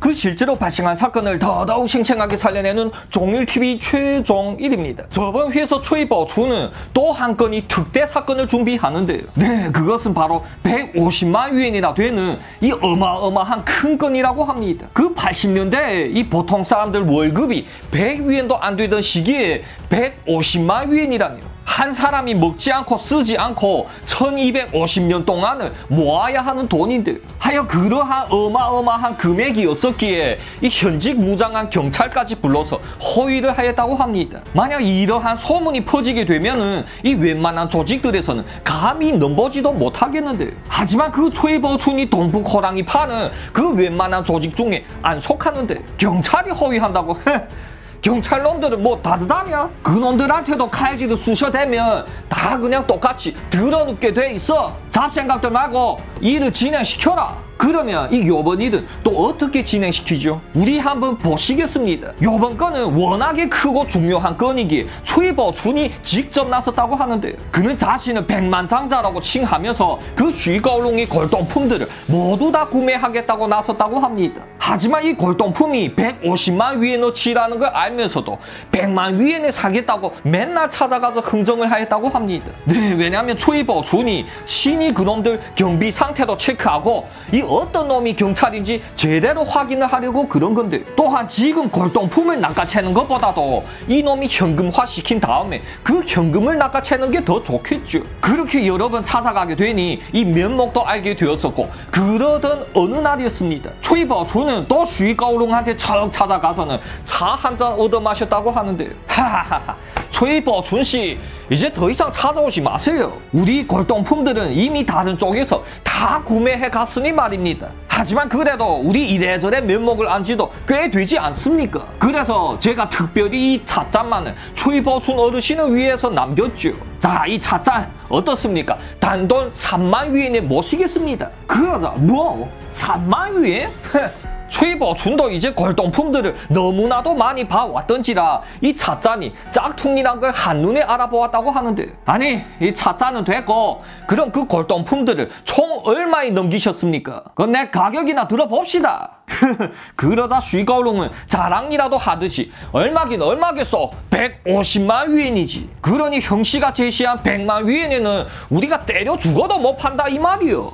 그 실제로 발생한 사건을 더더욱 생생하게 살려내는 종일TV 최종일입니다. 저번 회에서 최보수는 또 한 건의 특대 사건을 준비하는데요. 네, 그것은 바로 150만 위엔이나 되는 이 어마어마한 큰 건이라고 합니다. 그 80년대에 이 보통 사람들 월급이 100위엔도 안 되던 시기에 150만 위엔이라니요. 한 사람이 먹지 않고 쓰지 않고 1250년 동안을 모아야 하는 돈인데, 하여 그러한 어마어마한 금액이었었기에 이 현직 무장한 경찰까지 불러서 허위를 하였다고 합니다. 만약 이러한 소문이 퍼지게 되면은 이 웬만한 조직들에서는 감히 넘보지도 못하겠는데, 하지만 그 최보춘이 동북호랑이 파는 그 웬만한 조직 중에 안 속하는데 경찰이 허위한다고? 경찰놈들은 뭐 다르다며? 그놈들한테도 칼질을 쑤셔대면 다 그냥 똑같이 들어눕게 돼 있어. 잡생각들 말고 일을 진행시켜라. 그러면 이 요번 일은 또 어떻게 진행시키죠? 우리 한번 보시겠습니다. 요번 건은 워낙에 크고 중요한 건이기에 최보춘이 직접 나섰다고 하는데요. 그는 자신을 백만장자라고 칭하면서 그 쉬거울롱이 골동품들을 모두 다 구매하겠다고 나섰다고 합니다. 하지만 이 골동품이 150만 위엔어치라는 걸 알면서도 100만 위엔에 사겠다고 맨날 찾아가서 흥정을 하였다고 합니다. 네, 왜냐하면 최보춘이 친히 그놈들 경비 상태도 체크하고 이 어떤 놈이 경찰인지 제대로 확인을 하려고 그런 건데, 또한 지금 골동품을 낚아채는 것보다도 이 놈이 현금화 시킨 다음에 그 현금을 낚아채는 게 더 좋겠죠. 그렇게 여러 번 찾아가게 되니 이 면목도 알게 되었었고, 그러던 어느 날이었습니다. 최보춘은 또 쉬거울롱한테 척 찾아가서는 차 한 잔 얻어 마셨다고 하는데요. 하하하하, 최보춘씨 이제 더 이상 찾아오지 마세요. 우리 골동품들은 이미 다른 쪽에서 다 구매해 갔으니 말입니다. 하지만 그래도 우리 이래저래 면목을 안 지도 꽤 되지 않습니까? 그래서 제가 특별히 이 찻잔만을 최보춘 어르신을 위해서 남겼죠. 자, 이 찻잔 어떻습니까? 단돈 3만 위엔에 모시겠습니다. 그러자 뭐? 3만 위엔? 최보춘도 이제 골동품들을 너무나도 많이 봐왔던지라 이 찻잔이 짝퉁이란 걸 한눈에 알아보았다고 하는데, 아니 이 찻잔은 됐고 그럼 그 골동품들을 총 얼마에 넘기셨습니까? 그건 내 가격이나 들어봅시다. 그러자 쉬거울롱은 자랑이라도 하듯이 얼마긴 얼마겠어? 150만 위엔이지. 그러니 형씨가 제시한 100만 위엔에는 우리가 때려 죽어도 못 판다 이 말이요.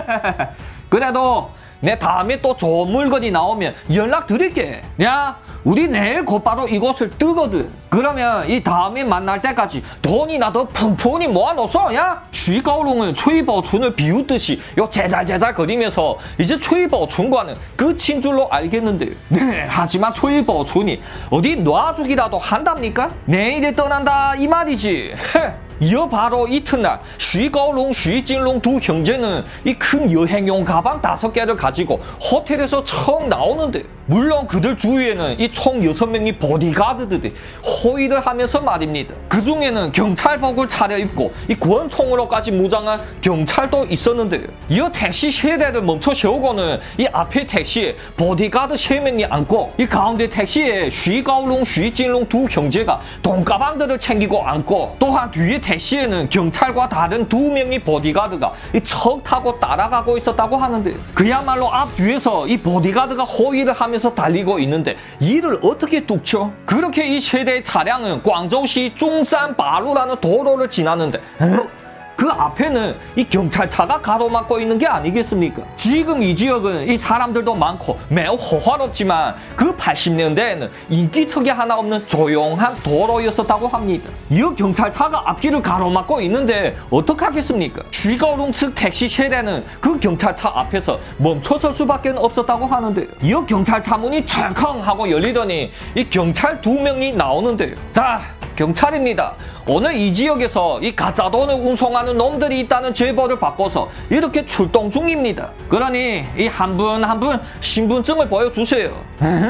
그래도 내 다음에 또 좋은 물건이 나오면 연락드릴게. 야, 우리 내일 곧바로 이곳을 뜨거든. 그러면 이 다음에 만날 때까지 돈이나 더 푼푼히 모아놓소. 야, 쉬거울롱은 최보춘을 비웃듯이 요 제잘제잘 거리면서 이제 최보춘과는 끝인 줄로 알겠는데요. 네, 하지만 최보춘이 어디 놔주기라도 한답니까? 내일에 떠난다 이 말이지. 이어 바로 이튿날 쉬거울롱, 쉬진롱 두 형제는 이 큰 여행용 가방 5개를 가지고 호텔에서 처음 나오는데, 물론 그들 주위에는 이 총 6명의 보디가드들이 호위를 하면서 말입니다. 그 중에는 경찰복을 차려입고 이 권총으로까지 무장한 경찰도 있었는데요. 이어 택시 세대를 멈춰 세우고는 이 앞에 택시에 보디가드 3명이 앉고, 이 가운데 택시에 쉬거울롱, 쉬진롱 두 형제가 돈가방들을 챙기고 앉고, 또한 뒤에 택시에는 경찰과 다른 2명의 보디가드가 이 척 타고 따라가고 있었다고 하는데, 그야말로 앞 뒤에서 이 보디가드가 호위를 하면서 달리고 있는데 이를 어떻게 뚝쳐? 그렇게 이 세대의 차량은 광저우시 중산바루라는 도로를 지나는데, 그 앞에는 이 경찰차가 가로막고 있는 게 아니겠습니까? 지금 이 지역은 이 사람들도 많고 매우 호화롭지만 그 80년대에는 인기척이 하나 없는 조용한 도로였었다고 합니다. 이 경찰차가 앞길을 가로막고 있는데 어떡하겠습니까? 쉬거울롱 측 택시 세대는 그 경찰차 앞에서 멈춰설 수밖에 없었다고 하는데요. 이 경찰차 문이 철컹 하고 열리더니 이 경찰 2명이 나오는데요. 자, 경찰입니다. 오늘 이 지역에서 이 가짜 돈을 운송하는 놈들이 있다는 제보를 받고서 이렇게 출동 중입니다. 그러니 이 한 분 한 분 신분증을 보여주세요.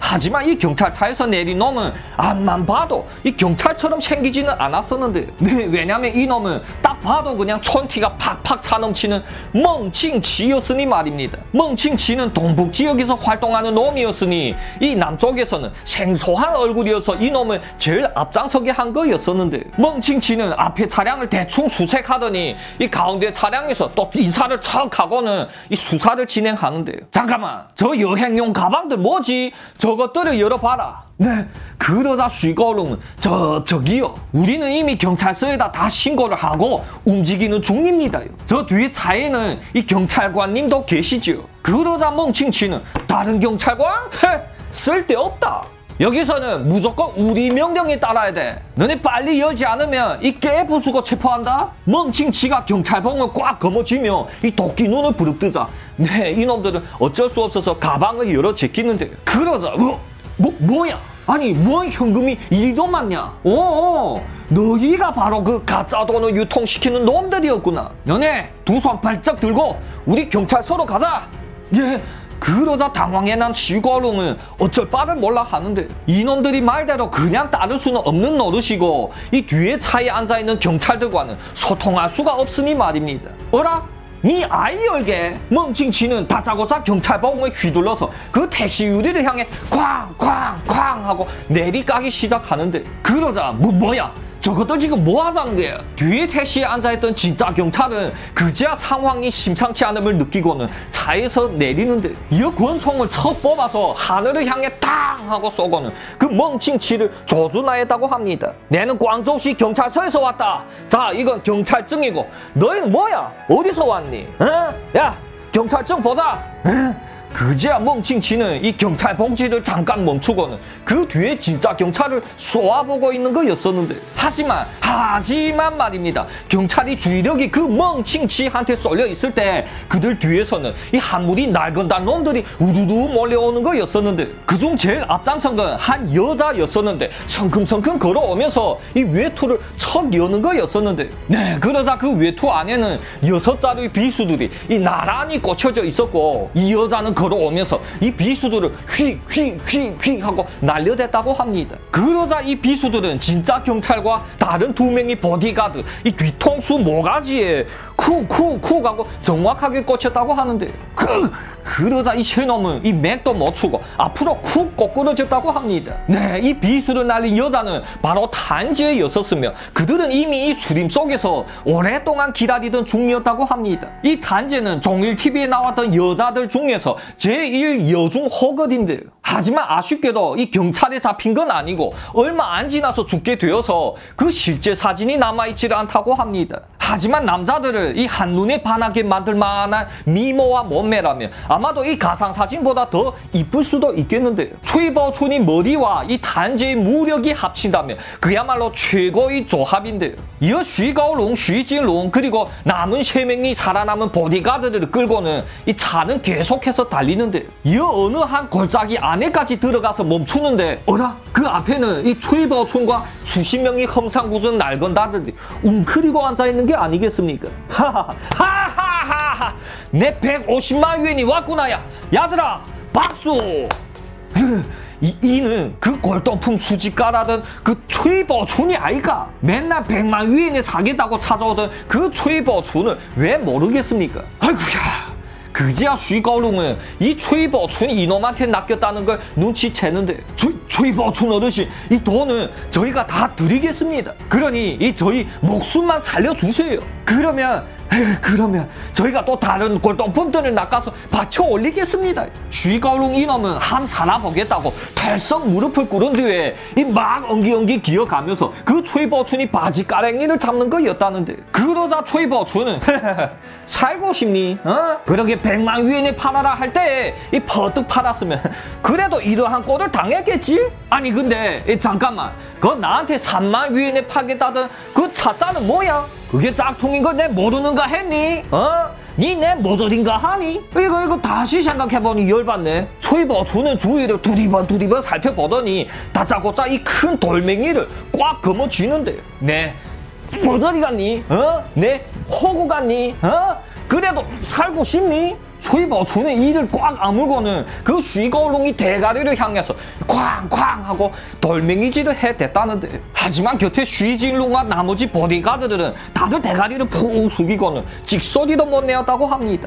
하지만 이 경찰차에서 내린 놈은 앞만 봐도 이 경찰처럼 생기지는 않았었는데요. 네, 왜냐면 이 놈은 딱 봐도 그냥 촌티가 팍팍 차넘치는 멍칭치였으니 말입니다. 멍칭치는 동북 지역에서 활동하는 놈이었으니 이 남쪽에서는 생소한 얼굴이어서 이 놈을 제일 앞장서게 한 거였었는데, 멍칭치는 앞에 차량을 대충 수색하더니 이 가운데 차량에서 또 인사를 척 하고는 이 수사를 진행하는데요. 잠깐만, 저 여행용 가방들 뭐지? 저것들을 열어봐라. 네, 그러자 슈거롱은 저기요, 우리는 이미 경찰서에다 다 신고를 하고 움직이는 중입니다요. 저 뒤에 차에는 이 경찰관님도 계시죠. 그러자 멍칭치는 다른 경찰관? 쓸데없다. 여기서는 무조건 우리 명령에 따라야 돼. 너네 빨리 열지 않으면 이 깨부수고 체포한다. 멍칭치가 경찰봉을 꽉 거머쥐며 이 도끼 눈을 부릅뜨자, 네, 이놈들은 어쩔 수 없어서 가방을 열어 제끼는데, 그러자 뭐야? 아니, 뭔 현금이 이리도 많냐? 너희가 바로 그 가짜 돈을 유통시키는 놈들이었구나. 너네 두 손 발짝 들고 우리 경찰서로 가자. 예. 그러자 당황해 난 시거롱은 어쩔 바를 몰라 하는데, 이놈들이 말대로 그냥 따를 수는 없는 노릇이고 이 뒤에 차에 앉아있는 경찰들과는 소통할 수가 없으니 말입니다. 어라? 니 아이 열게. 멍칭치는 다짜고짜 경찰봉을 휘둘러서 그 택시 유리를 향해 쾅쾅쾅 하고 내리까기 시작하는데, 그러자 뭐야? 저것들 지금 뭐 하자는 거야? 뒤에 택시에 앉아있던 진짜 경찰은 그제야 상황이 심상치 않음을 느끼고는 차에서 내리는데, 이 권총을 척 뽑아서 하늘을 향해 탕 하고 쏘고는 그 멍칭치를 조준하였다고 합니다. 내는 광저우시 경찰서에서 왔다. 자, 이건 경찰증이고 너희는 뭐야? 어디서 왔니? 야, 경찰증 보자. 그제야 멍칭치는 이 경찰 봉지를 잠깐 멈추고는 그 뒤에 진짜 경찰을 쏘아보고 있는 거였었는데, 하지만 말입니다. 경찰이 주의력이 그 멍칭치한테 쏠려 있을 때 그들 뒤에서는 이 한물이 날건단 놈들이 우두두 몰려오는 거였었는데, 그중 제일 앞장선 건 한 여자였었는데 성큼성큼 걸어오면서 이 외투를 척 여는 거였었는데, 네, 그러자 그 외투 안에는 6자루의 비수들이 이 나란히 꽂혀져 있었고, 이 여자는 걸어오면서 이 비수들을 휙 하고 날려댔다고 합니다. 그러자 이 비수들은 진짜 경찰과 다른 2명의 보디가드 이 뒤통수 모가지에 쿡 하고 정확하게 꽂혔다고 하는데, 그러자 이 새놈은 이 맥도 못 추고 앞으로 쿡 꼬꾸러졌다고 합니다. 네, 이 비수를 날린 여자는 바로 단지였었으며 그들은 이미 이 수림 속에서 오랫동안 기다리던 중이었다고 합니다. 이 단지는 종일TV에 나왔던 여자들 중에서 제1 여중 호거인데요. 하지만 아쉽게도 이 경찰에 잡힌 건 아니고 얼마 안 지나서 죽게 되어서 그 실제 사진이 남아있지를 않다고 합니다. 하지만 남자들을 이 한눈에 반하게 만들 만한 미모와 몸매라면 아마도 이 가상사진보다 더 이쁠 수도 있겠는데요. 최보춘이 머리와 이 단지의 무력이 합친다면 그야말로 최고의 조합인데요. 이어 쉬가오롱, 쉬진롱 그리고 남은 3명이 살아남은 보디가드들을 끌고는 이 차는 계속해서 달리는데요. 이어 어느 한 골짜기 안에까지 들어가서 멈추는데, 어라? 그 앞에는 이 최보춘과 수십 명의 험상궂은 날건다들이 웅크리고 앉아있는 게 아니겠습니까? 하하하하하! 내 150만 위엔이 왔구나야! 야들아! 박수! 이는 그 골동품 수집가라던 그 최보춘이 아이가. 맨날 100만 위엔에 사겠다고 찾아오던 그 최보춘을 왜 모르겠습니까? 아이고야, 그제야 쉬거롱은 이 최보춘이 이놈한테 낚였다는 걸 눈치채는데, 최보춘 어르신, 이 돈은 저희가 다 드리겠습니다. 그러니 이 저희 목숨만 살려주세요. 그러면 저희가 또 다른 골동품들을 낚아서 받쳐 올리겠습니다. 쉬거롱 이놈은 한 살아보겠다고 털썩 무릎을 꿇은 뒤에 이 막 엉기엉기 기어가면서 그 최보춘이 바지가랭이를 잡는 거였다는데, 그러자 최보춘은 살고 싶니? 그렇게 100만 위엔에 팔아라 할 때 이 퍼뜩 팔았으면 그래도 이러한 꼴을 당했겠지? 아니 근데 잠깐만, 그거 나한테 3만 위엔에 팔겠다던 그 차자는 뭐야? 그게 짝퉁인 걸 내 모르는가 했니? 니 내 모조린가 하니? 이거 다시 생각해보니 열받네. 최보춘은 주위를 두리번 살펴보더니 다짜고짜 이 큰 돌멩이를 꽉 거머쥐는데, 네, 모조리 같니? 내 호구 같니? 그래도 살고 싶니? 최보준은 이를 꽉 아물고는 그 쉬거롱이 대가리를 향해서 쾅쾅 하고 돌멩이질을 해댔다는데, 하지만 곁에 쉬진롱과 나머지 보디가드들은 다들 대가리를 푹 숙이고는 찍소리도 못 내었다고 합니다.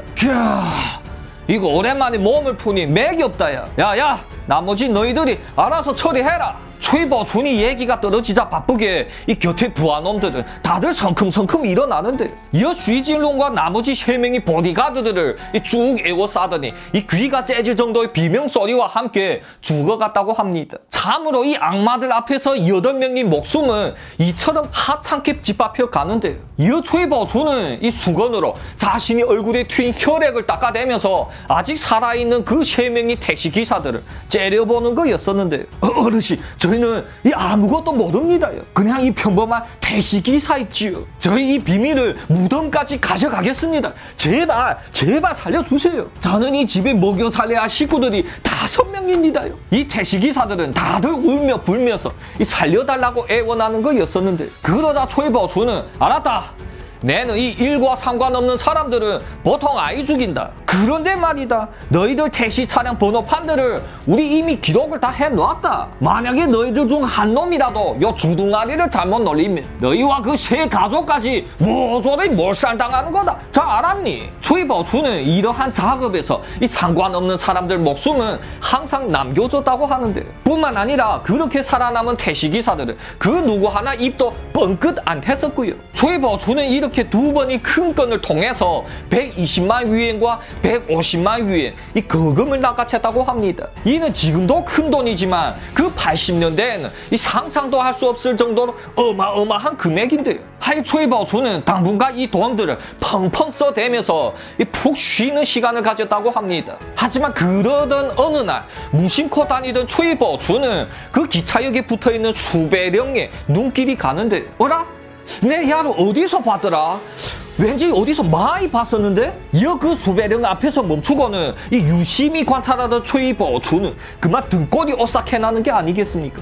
이거 오랜만에 몸을 푸니 맥이 없다야. 야야, 나머지 너희들이 알아서 처리해라. 최보준이 얘기가 떨어지자 바쁘게 이 곁에 부하놈들은 다들 성큼성큼 일어나는데, 이어 쉬진롱과 나머지 3명이 보디가드들을 쭉 에워싸더니 이 귀가 째질 정도의 비명소리와 함께 죽어갔다고 합니다. 참으로 이 악마들 앞에서 8명의 목숨은 이처럼 하찮게 짓밟혀 가는데요. 이어 최보준은 이 수건으로 자신이 얼굴에 튄 혈액을 닦아대면서 아직 살아있는 그 3명의 택시기사들을 째려보는 거였었는데, 어르신, 저희는 이 아무것도 모릅니다요. 그냥 이 평범한 택시기사입지요. 저희 이 비밀을 무덤까지 가져가겠습니다. 제발 살려주세요. 저는 이 집에 먹여 살려야 할 식구들이 5명입니다요. 이 택시기사들은 다들 울며 불면서 이 살려달라고 애원하는 거였었는데, 그러다 최보준은 알았다. 내는 이 일과 상관없는 사람들은 보통 아이 죽인다. 그런데 말이다, 너희들 택시 차량 번호판들을 우리 이미 기록을 다 해놓았다. 만약에 너희들 중 한 놈이라도 요 주둥아리를 잘못 놀리면 너희와 그 세 가족까지 모조리 몰살당하는 거다. 자, 알았니? 최보준은 이러한 작업에서 이 상관없는 사람들 목숨은 항상 남겨줬다고 하는데, 뿐만 아니라 그렇게 살아남은 택시기사들은 그 누구 하나 입도 뻥끗 안 텄었고요. 최보준은 이렇게 2번의 큰 건을 통해서 120만 위엔과 150만 위엔 이 거금을 낚아챘다고 합니다. 이는 지금도 큰 돈이지만 그 80년대에는 이 상상도 할 수 없을 정도로 어마어마한 금액인데요. 하이 최보준은 당분간 이 돈들을 펑펑 써대면서 푹 쉬는 시간을 가졌다고 합니다. 하지만 그러던 어느 날 무심코 다니던 최보준은 그 기차역에 붙어있는 수배령의 눈길이 가는데, 어라? 내 야를 어디서 봤더라? 왠지 어디서 많이 봤었는데? 이어 그 수배령 앞에서 멈추고는 이 유심히 관찰하던 최보준은 그만 등골이 오싹해나는 게 아니겠습니까?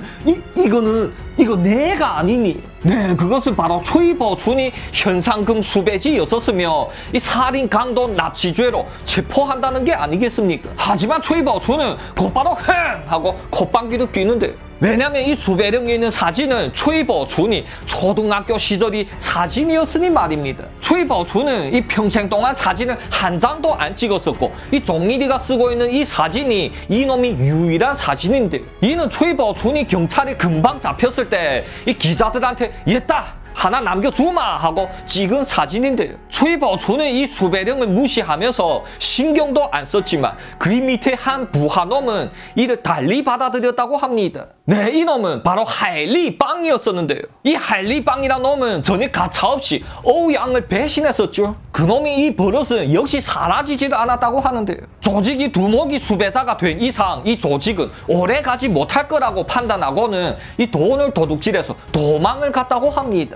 이거 내가 아니니? 네, 그것은 바로 최보준이 현상금 수배지였었으며 이 살인, 강도, 납치죄로 체포한다는 게 아니겠습니까? 하지만 최보준은 곧바로 흥! 하고 콧방귀를 뀌는데, 왜냐면 이 수배령에 있는 사진은 최보준이 초등학교 시절이 사진이었으니 말입니다. 최보준은 이 평생 동안 사진을 한 장도 안 찍었었고, 이 종일이가 쓰고 있는 이 사진이 이놈이 유일한 사진인데, 이는 최보준이 경찰에 금방 잡혔을 때 이 기자들한테 얘다! 하나 남겨주마 하고 찍은 사진인데요. 최보준은 이 수배령을 무시하면서 신경도 안 썼지만 그 밑에 한 부하놈은 이를 달리 받아들였다고 합니다. 네, 이놈은 바로 할리빵이었었는데요. 이 할리빵이란 놈은 전에 가차없이 어우양을 배신했었죠. 그놈이 이 버릇은 역시 사라지지를 않았다고 하는데요. 조직이 두목이 수배자가 된 이상 이 조직은 오래가지 못할 거라고 판단하고는 이 돈을 도둑질해서 도망을 갔다고 합니다.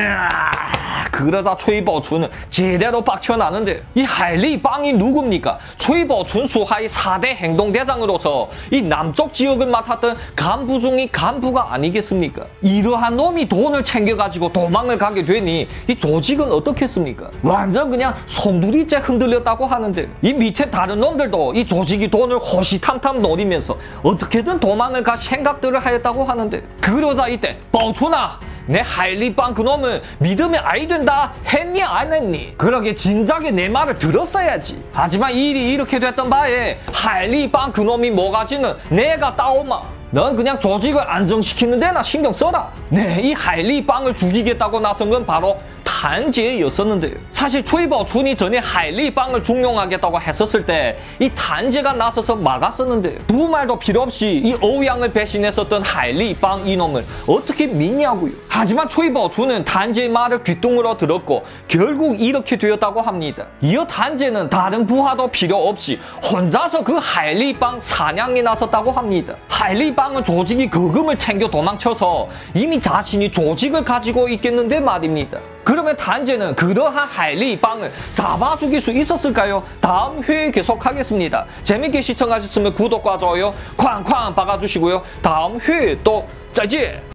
그러자 최보준은 제대로 빡쳐나는데, 이 할리빵이 누굽니까? 최보준 수하의 4대 행동대장으로서 이 남쪽 지역을 맡았던 간부 중의 간부가 아니겠습니까? 이러한 놈이 돈을 챙겨가지고 도망을 가게 되니 이 조직은 어떻겠습니까? 완전 그냥 송두리째 흔들렸다고 하는데, 이 밑에 다른 놈들도 이 조직이 돈을 호시탐탐 노리면서 어떻게든 도망을 갈 생각들을 하였다고 하는데, 그러자 이때 보준아, 내 할리빵 그놈은 믿음의 아이 된다 했니 안 했니? 그러게 진작에 내 말을 들었어야지. 하지만 일이 이렇게 됐던 바에 할리빵 그놈이 뭐가지는 내가 따오마. 넌 그냥 조직을 안정시키는 데나 신경 써라. 네, 이 할리빵을 죽이겠다고 나선 건 바로 단제였었는데요. 사실 최보준이 전에 할리빵을 중용하겠다고 했었을 때 이 단제가 나서서 막았었는데요. 두 말도 필요 없이 이 어우양을 배신했었던 할리빵 이놈을 어떻게 믿냐고요. 하지만 최보준은 단제의 말을 귓등으로 들었고 결국 이렇게 되었다고 합니다. 이어 단제는 다른 부하도 필요 없이 혼자서 그 할리빵 사냥에 나섰다고 합니다. 할리빵은 조직이 거금을 챙겨 도망쳐서 이미 자신이 조직을 가지고 있겠는데 말입니다. 그러면 단제는 그러한 할리빵을 잡아 죽일 수 있었을까요? 다음 회에 계속하겠습니다. 재밌게 시청하셨으면 구독과 좋아요 쾅쾅 박아주시고요. 다음 회에 또 짜지!